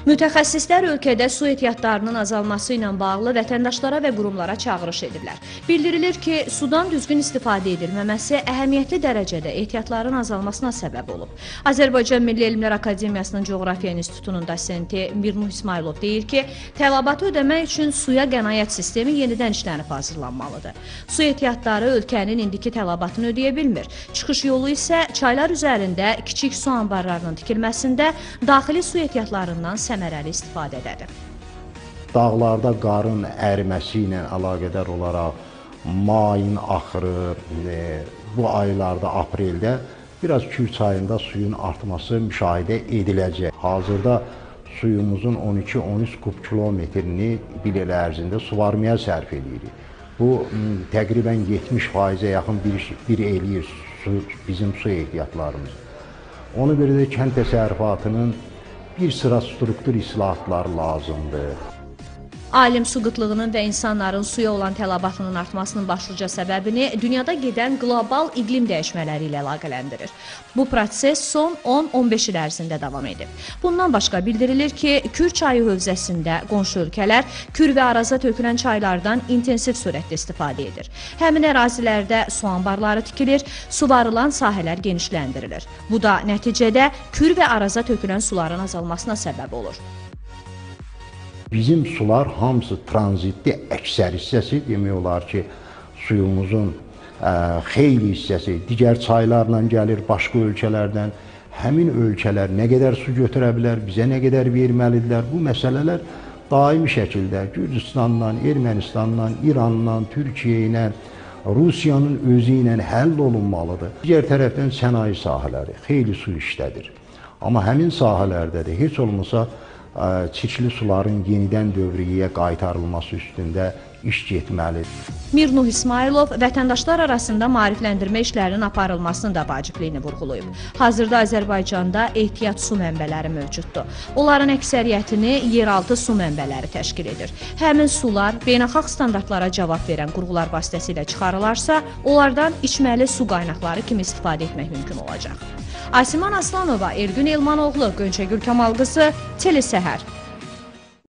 Mütəxəssislər ölkədə su ehtiyatlarının azalması ilə bağlı vətəndaşlara və qurumlara çağırış edirlər. Bildirilir ki, sudan düzgün istifadə edilməməsi əhəmiyyətli dərəcədə ehtiyatların azalmasına səbəb olub. Azərbaycan Milli Elmlər Akademiyasının Coğrafiya İnstitutunun dosenti Mirnuh İsmailov deyir ki, tələbatı ödəmək üçün suya qənaət sistemi yenidən işlənib hazırlanmalıdır. Su ehtiyatları ölkənin indiki tələbatını ödəyə bilmir. Çıxış yolu isə çaylar üzərində kiçik su anbarlarının tikilməsində daxili su ehtiyatlarından səmərəli istifadədədir. Dağlarda qarın əriməsi ilə əlaqədar olaraq mayın axırı bu aylarda, apreldə biraz Kür çayında suyun artması müşahidə ediləcək. Hazırda suyumuzun 12-13 kub kilometrini bir il ərzində suvarmaya sərf edirik. Bu təqribən 70%-ə yaxın bir eləyir bizim su ehtiyatlarımız. Ona görə də kənd təsərrüfatının bir sıra struktur islahatları lazımdır. Alim su qıtlığının və insanların suya olan tələbatının artmasının başlıca səbəbini dünyada gedən qlobal iqlim dəyişmələri ilə əlaqələndirir. Bu proses son 10-15 il ərzində davam edib. Bundan başqa bildirilir ki, Kür çayı hövzəsində qonşu ölkələr Kür və Araza tökülən çaylardan intensiv surətdə istifadə edir. Həmin ərazilərdə su anbarları tikilir, suvarılan sahələr genişləndirilir. Bu da nəticədə Kür və Araza tökülən suların azalmasına səbəb olur. Bizim sular hamısı tranzitli əksər hissəsi, demək olar ki, suyumuzun xeyli hissəsi digər çaylarla gəlir, başqa ölkələrdən. Həmin ölkələr nə qədər su götürə bilər, bizə nə qədər verməlidirlər? Bu məsələlər daimi şəkildə Gürcüstandan, Ermənistandan, İrandan, Türkiyə ilə, Rusiyanın özü ilə həll olunmalıdır. Digər tərəfdən sənaye sahələri xeyli su işlədir. Amma həmin sahələrdə də heç olmasa çirkli suların yenidən dövriyyəyə qaytarılması üstündə iş getməlidir. Mirnuh İsmailov vətəndaşlar arasında maarifləndirmə işlərinin aparılmasının da vacibliyini vurğulayıb. Hazırda Azərbaycanda ehtiyat su mənbələri mövcuddur. Onların əksəriyyətini yeraltı su mənbələri təşkil edir. Həmin sular beynəlxalq standartlara cavab verən qurğular vasitəsilə çıxarılarsa, onlardan içməli su qaynaqları kimi istifadə etmək mümkün olacaq. Asiman Aslanova, Ergün Elmanoğlu, Gönçəgül Kamalqızı, Telesəhər.